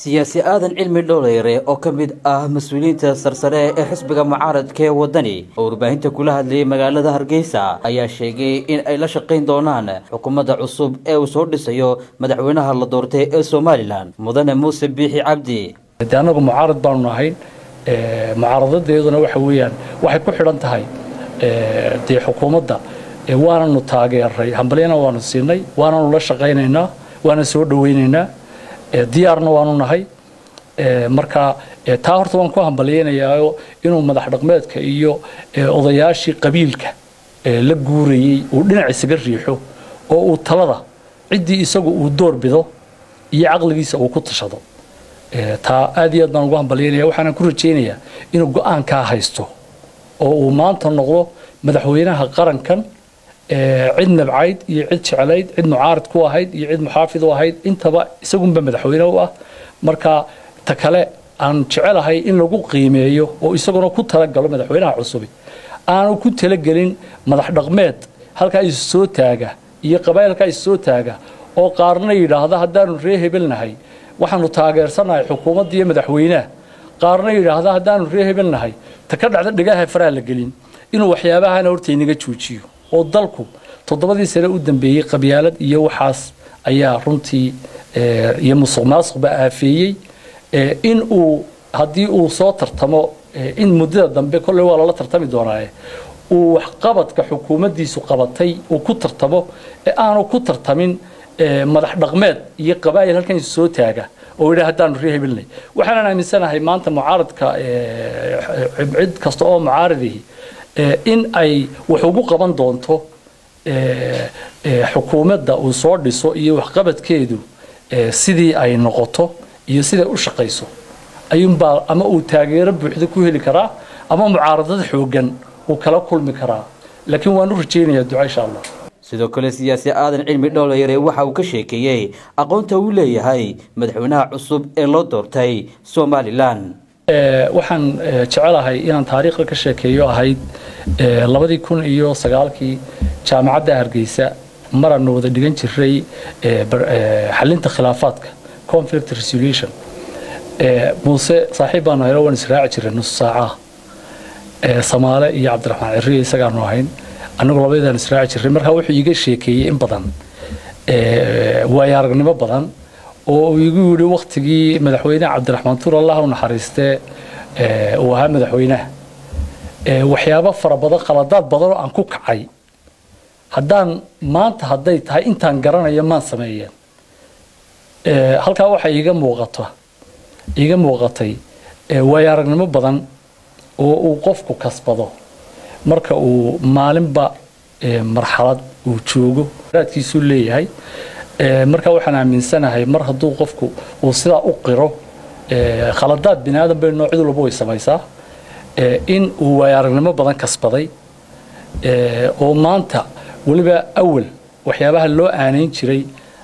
siyaasi aadan cilmi dhowleere oo ka mid ah mas'uuliyiinta sarsare ee xisbiga mucaaradka ee wadani oo warbaahinta kula hadlayay magaalada Hargeysa ayaa sheegay in ay la shaqeyn doonaan xukuumadda cusub ee uu soo dhisayo madaxweynaha la doortay ee Soomaaliland mudane Muuse Biixi Cabdi. anagu mucaarad baanu nahay mucaaradadeeduna waxa weeyaan waxay ku xidhan tahay xukuumadda waanu taageeray hambaliyana waanu siinay waanu la shaqeynaynaa waana soo dhaweynaynaa diyaarna waanu nahay marka taa horta waan ku hambaliyeenayaa inuu madax dhaqameedka iyo odayaashii qabiilka la guurayay uu dhinac isaga riixo oo uu talada cidii isagu uu door bido iyo aqligiisa uu ku tashado taa aad iyo aad baan ugu hambaliyeenayaa waxaan ku rajeynayaa inuu go'aan ka haysto oo uu maanta noqdo madaxweynaha qarankan cid nabcayd iyo cid jecelayd cid mucaarad ku ahayd iyo cid muxaafid u ahayd intaba isagunba madaxweyne u ah marka ta kale aan jecelahay in lagu qiimeeyo oo isaguna ku talagalo madaxweynaha cusub aanu ku talagelin madax dhaqameed halka ay soo taaga iyo qabaylka ay soo taaga oo qaarna yiraahdo hadaanu ree hebelnahay waxaanu taageersanahay xukuumadda iyo madaxweynaha qaarna yiraahdo hadaanu ree hebelnahay ta ka dhacda dhigaha faraha la gelin inuu waxyaabahan horta inaga joojiyo oo dalku 7 sano u dambeeyay qabyaalad iyo waxaas ayaa runtii iyo musuqmaasuqba aafeeyay in uu hadii uu soo tartamo in muddada dambe kullee waa la tartami doonaa uu wax qabadka xukuumaddiisu qabatay uu ku tartamo aanu ku tartamin madax dhaqameed iyo qabaayil halkan soo taaga oo yiraahdaan reebilnay waxaan aaminsanahay maanta mucaaradka cid kasta oo mucaaradihi in ay wax ugu qaban doonto xukuumadda uu soo dhiso iyo wax qabadkeedu sidii ay noqoto iyo sida u shaqeyso ayuunba ama uu taageero buuxda ku heli karaa ama mucaaradada xoogan uu kala kulmi karaa laakiin waan u rajeynayaa duca insha Allah sidoo kale siyaasi aadan cilmi dhowleere waxa uu ka sheekeeyay aqoonta uu leeyahay madaxweynaha cusub ee loo doortay Soomaaliland waxaan jecelahay inaan taariikhda ka sheekeeyo ahayd 2009 jaamacadda Hargeysa maraan wada dhigan jiray xalinta khilaafaadka conflict resolution Muuse saaxiibana helo waan israaci jiray nus saaca Soomaali iyo Cabdiraxmaan Cirri isaga aanu ahayn anagu labadan israaci jiray marka wuxuu iga sheekeeyay in badan waaya aragnimo badan oo igu yiri waqtigii madaxweynaha Cabdiraxmaan Tuur Allah u naxariistay oo ahaa madaxweynaha waxyaabo fara badan qaladaad badan oo aan ku kacay haddaan maanta haday tahay intaan garanayo ma sameeyeen halka waxa iga muuqatay waaya aragnimo badan oo uu qofku kasbado marka uu maalinba marxalad uu joogo raadkiisu leeyahay marka waxaan aaminsanahay mar hadduu qofku uu sida u qiro khaladaad binaadam bay nooc walba way samaysaa in uu waaya aragnimo badan kasbaday oo maanta waliba awal waxyaabaha loo aaneyn jiray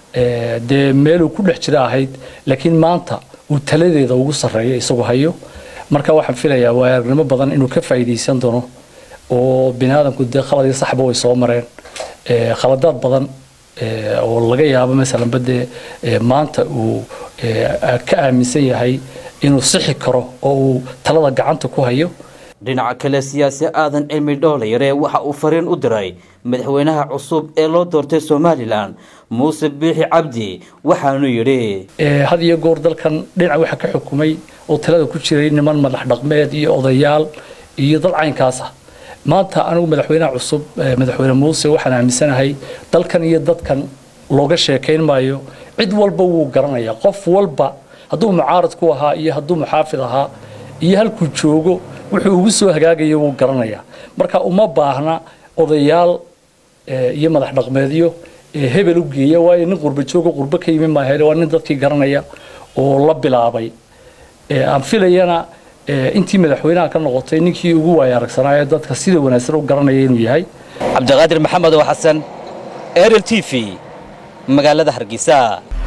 meel uu ku dhex jira ahayd laakiin maanta uu taladeeda ugu sareeyo isagoo hayo marka waxaan filayaa waaya aragnimo badan inuu ka faa'iideysan doono oo binaadamku khalad saxba way soo mareen khaladaad badan oo laga yaabo mesela bade maanta uu ka aaminsan yahay inuu sixi karo oo uu talada gacanta ku hayo dhinaca kale siyaasi aadan cilmi dhowleere waxa uu fariin u diray madaxweynaha cusub ee loo doortay Soomaaliland Muuse Biixi Cabdi waxaanu yiri had iyo goor dalkan dhinac waxa ka xukumay oo talada ku jiray niman madax dhaqameed iyo odayaal iyo dad caynkaas ah maanta anigu madaxweynaha cusub madaxweyne Muuse waxaan aaminsanahay dalkan iyo dadkan looga sheekeyn maayo cid walba wuu garanayaa qof walba hadduu mucaarad ku ahaa iyo hadduu muxaafid ahaa iyo halku joogo wuxuu ugu soo hagaagayo wuu garanayaa marka uma baahna odayaal iyo madax dhaqameedyo hebel u geeya waayo nin qurba joogo qurba ka yimid ma hele waa nin dadkii garanaya oo la bilaabay aan filayana intii madaxweynaha ka noqotay ninkii ugu waaya aragsanaa dadka sida wanaagsan u garanaya inuu yahay Cabdiqaadir Maxamed oo Xasan RTV magaalada Hargeysa.